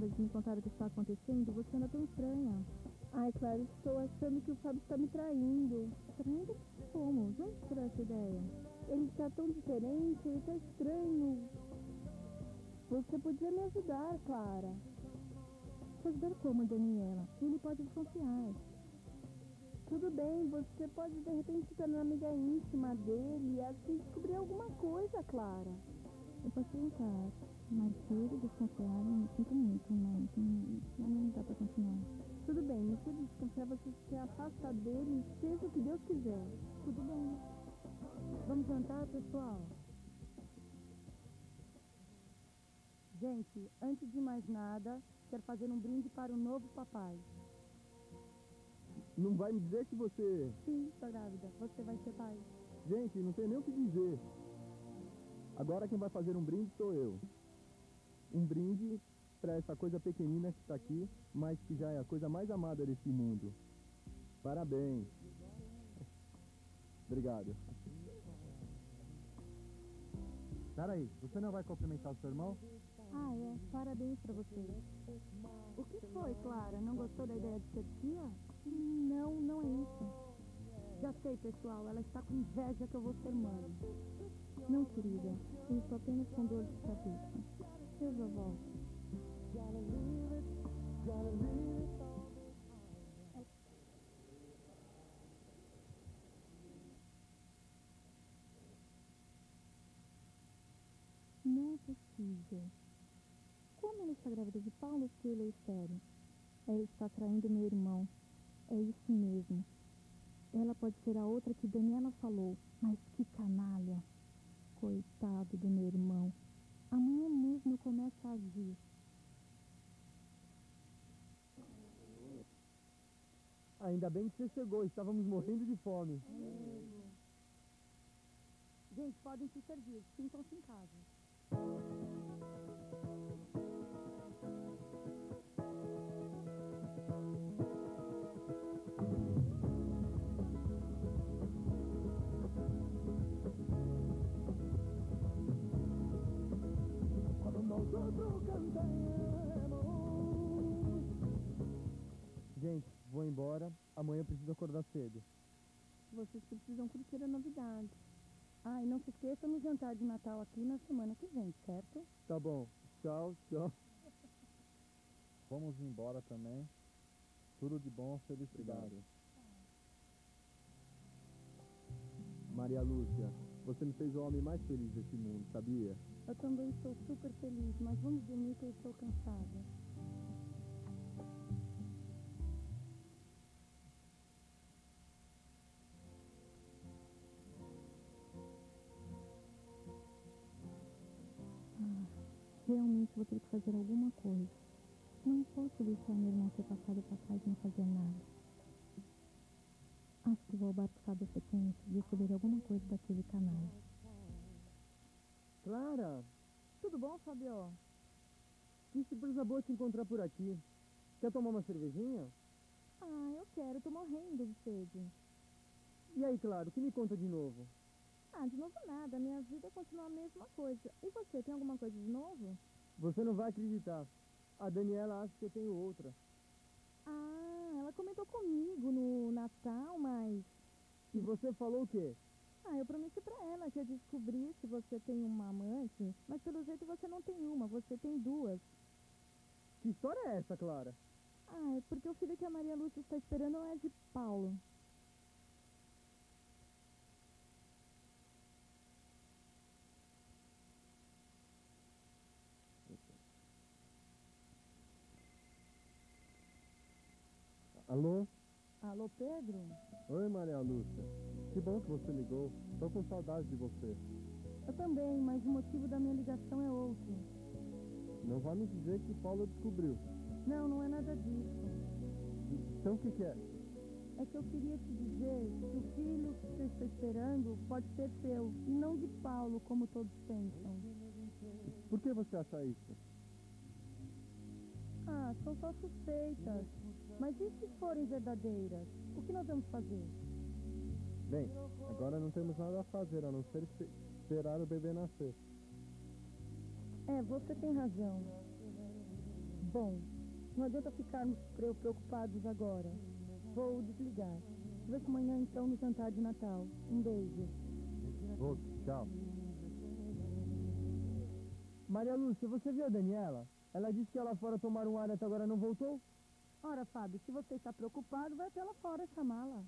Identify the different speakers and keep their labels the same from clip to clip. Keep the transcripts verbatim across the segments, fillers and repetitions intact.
Speaker 1: hora de me contar o que está acontecendo, você anda tão estranha.
Speaker 2: Ai, Clara, estou achando que o Fábio está me traindo.
Speaker 1: Traindo? Como? De onde tirou essa ideia?
Speaker 2: Ele está tão diferente, ele está estranho. Você podia me ajudar, Clara.
Speaker 1: Te ajudar como, Daniela? Ele pode desconfiar.
Speaker 2: Tudo bem, você pode de repente se tornar amiga íntima dele e assim descobrir alguma coisa, Clara.
Speaker 1: Eu posso tentar, mas se ele desconfiar, eu me sinto muito, mas não, não dá pra continuar.
Speaker 2: Tudo bem, mas se ele desconfiar, você se afasta dele e seja o que Deus quiser.
Speaker 1: Tudo bem.
Speaker 2: Vamos jantar, pessoal? Gente, antes de mais nada, quero fazer um brinde para o novo papai.
Speaker 3: Não vai me dizer que você...
Speaker 2: Sim, estou grávida. Você vai ser pai.
Speaker 3: Gente, não tem nem o que dizer. Agora quem vai fazer um brinde sou eu. Um brinde para essa coisa pequenina que está aqui, mas que já é a coisa mais amada desse mundo. Parabéns. Obrigado. Peraí, você não vai cumprimentar o seu irmão?
Speaker 1: Ah, é. Parabéns pra você.
Speaker 2: O que foi, Clara? Não gostou da ideia de ser tia?
Speaker 1: Não, não é isso.
Speaker 2: Já sei, pessoal. Ela está com inveja que eu vou ser mãe.
Speaker 1: Não, querida. Eu estou apenas com dor de cabeça. Eu já volto. Não é possível. Como ela está grávida de Paulo se ele é estéril? Ela está traindo meu irmão. É isso mesmo. Ela pode ser a outra que Daniela falou. Mas que canalha. Coitado do meu irmão. Amanhã mesmo começa a agir.
Speaker 3: Ainda bem que você chegou, estávamos morrendo de fome.
Speaker 2: É mesmo. Gente, podem se servir. Sintam-se em casa.
Speaker 3: Gente, vou embora. Amanhã eu preciso acordar cedo.
Speaker 2: Vocês precisam curtir a novidade. Ah, e não se esqueçam no jantar de Natal aqui na semana que vem, certo?
Speaker 3: Tá bom. Tchau, tchau.
Speaker 4: Vamos embora também. Tudo de bom, felicidade.
Speaker 3: Maria Lúcia, você me fez o homem mais feliz desse mundo, sabia?
Speaker 2: Eu também estou super feliz, mas vamos dormir que eu estou cansada.
Speaker 1: Ah, realmente vou ter que fazer alguma coisa. Não posso deixar meu irmão ser passado para trás e não fazer nada. Acho que vou abarcar da sequência e descobrir alguma coisa daquele canal.
Speaker 3: Clara!
Speaker 2: Tudo bom, Fabio?
Speaker 3: Que surpresa boa te encontrar por aqui. Quer tomar uma cervejinha?
Speaker 1: Ah, eu quero, tô morrendo de sede.
Speaker 3: E aí, Clara, o que me conta de novo?
Speaker 1: Ah, de novo nada, minha vida continua a mesma coisa. E você, tem alguma coisa de novo?
Speaker 3: Você não vai acreditar. A Daniela acha que eu tenho outra.
Speaker 1: Ah, ela comentou comigo no Natal, mas...
Speaker 3: E você falou o quê?
Speaker 1: Ah, eu prometi pra ela que ia descobrir se você tem uma amante, mas pelo jeito você não tem uma, você tem duas.
Speaker 3: Que história é essa, Clara?
Speaker 1: Ah, é porque o filho que a Maria Lúcia está esperando é de Paulo.
Speaker 3: Alô?
Speaker 2: Alô, Pedro?
Speaker 3: Oi, Maria Lúcia. Que bom que você ligou. Tô com saudade de você.
Speaker 2: Eu também, mas o motivo da minha ligação é outro.
Speaker 3: Não vai me dizer que Paulo descobriu.
Speaker 2: Não, não é nada disso.
Speaker 3: Então o que que é?
Speaker 2: É que eu queria te dizer que o filho que você está esperando pode ser seu, e não de Paulo, como todos pensam.
Speaker 3: Por que você acha isso?
Speaker 2: Ah, são só suspeitas. Mas e se forem verdadeiras? O que nós vamos fazer?
Speaker 3: Bem, agora não temos nada a fazer, a não ser espe- esperar o bebê nascer.
Speaker 2: É, você tem razão. Bom, não adianta ficarmos pre- preocupados agora. Vou desligar. Te vejo amanhã então no jantar de Natal. Um beijo.
Speaker 4: Outro, tchau.
Speaker 3: Maria Lúcia, você viu a Daniela? Ela disse que ela fora tomar um ar e até agora não voltou?
Speaker 2: Ora, Fábio, se você está preocupado, vai até lá fora chamá-la.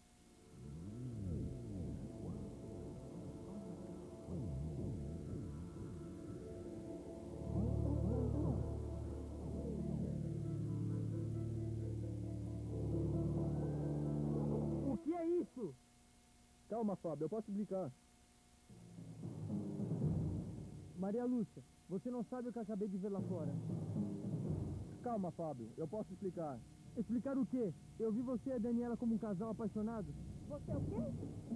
Speaker 3: O que é isso? Calma, Fábio, eu posso explicar. Maria Lúcia, você não sabe o que eu acabei de ver lá fora. Calma, Fábio, eu posso explicar. Explicar o quê? Eu vi você e a Daniela como um casal apaixonado.
Speaker 2: Você é o quê?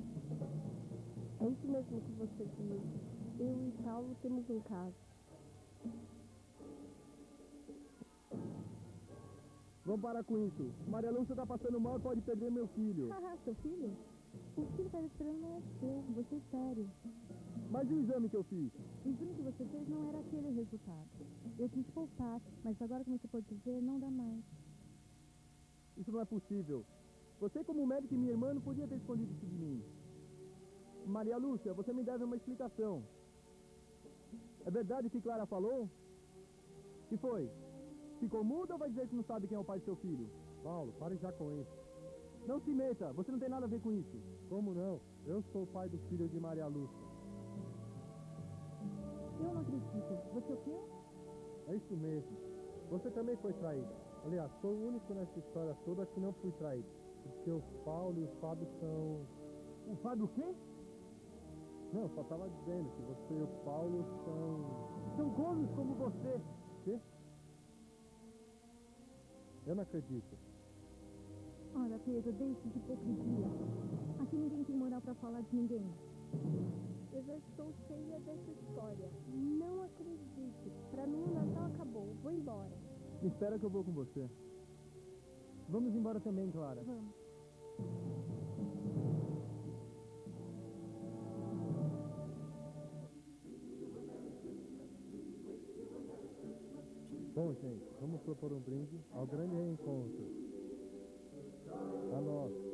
Speaker 1: É isso mesmo que você viu. Eu e Paulo temos um caso.
Speaker 3: Vamos parar com isso. Maria Lúcia tá passando mal e pode perder meu filho.
Speaker 1: Haha, seu filho? O filho que eu esperando não é seu, você é sério.
Speaker 3: Mas e o exame que eu fiz?
Speaker 1: O exame que você fez não era aquele o resultado. Eu quis poupar, mas agora, como você pode dizer, não dá mais.
Speaker 3: Isso não é possível. Você, como médico e minha irmã, não podia ter escondido isso de mim. Maria Lúcia, você me deve uma explicação. É verdade o que Clara falou? Que foi? Ficou muda ou vai dizer que não sabe quem é o pai do seu filho?
Speaker 4: Paulo, pare já com isso.
Speaker 3: Não se meta, você não tem nada a ver com isso.
Speaker 4: Como não? Eu sou o pai do filho de Maria Lúcia.
Speaker 1: Eu não acredito. Você o quê?
Speaker 4: É isso mesmo. Você também foi traída. Aliás, sou o único nessa história toda que não fui traído. Porque o Paulo e o Fábio são...
Speaker 3: O Fábio o quê?
Speaker 4: Não, só tava dizendo que você e o Paulo são...
Speaker 3: São cornos como você.
Speaker 4: Quê? Eu não acredito.
Speaker 1: Ora, Pedro, deixe de hipocrisia. Aqui ninguém tem moral pra falar de ninguém.
Speaker 2: Eu já estou cheia dessa história. Não acredito. Pra mim o Natal acabou. Vou embora.
Speaker 3: Espera que eu vou com você. Vamos embora também, Clara.
Speaker 1: Vamos.
Speaker 4: Bom, gente, vamos propor um brinde ao grande reencontro. A nós.